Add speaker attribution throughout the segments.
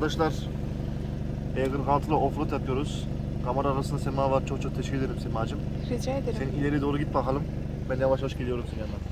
Speaker 1: Arkadaşlar E46 ile offroad yapıyoruz. Kamera arasında Sema var. Çok çok teşekkür ederim Sema'cığım.
Speaker 2: Rica ederim.
Speaker 1: Sen ileri doğru git bakalım. Ben yavaş yavaş geliyorum senin yanına.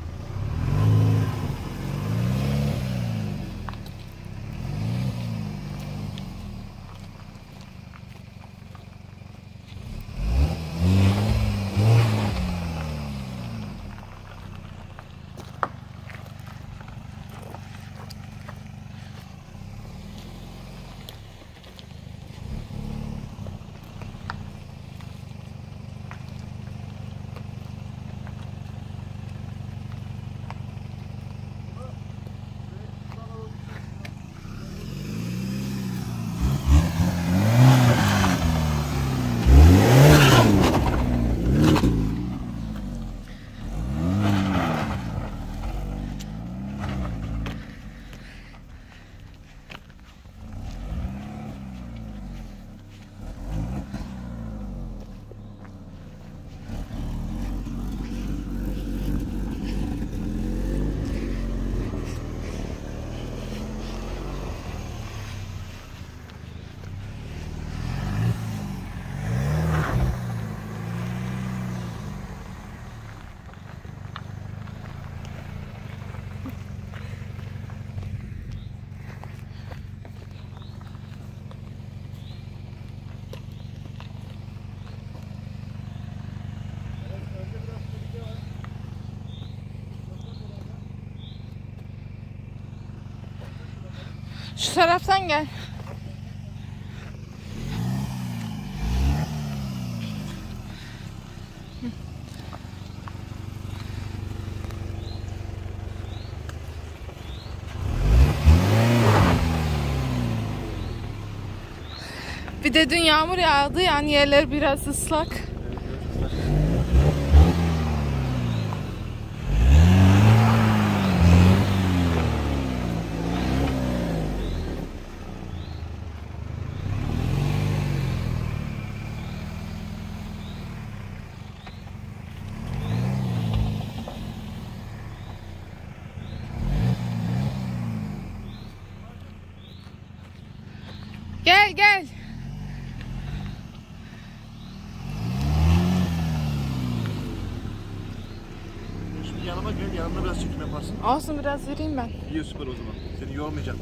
Speaker 2: Şu taraftan gel. Bir de dün yağmur yağdı, yani yerler biraz ıslak. Gel gel.
Speaker 1: Şimdi yanıma gel, yanımda biraz çekim yaparsın.
Speaker 2: Olsun, biraz yürüyeyim ben.
Speaker 1: İyi, süper o zaman. Seni yormayacağım.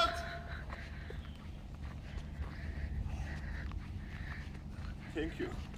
Speaker 1: Thank you.